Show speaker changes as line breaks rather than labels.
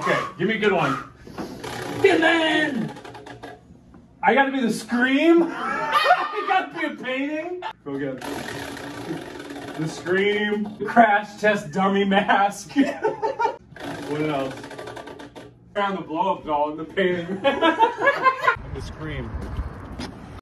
Okay, give me a good one. And then I gotta be the Scream. I gotta be a painting. Go again. The Scream. Crash test dummy mask. What else? On the blow-up doll in the painting. The Scream.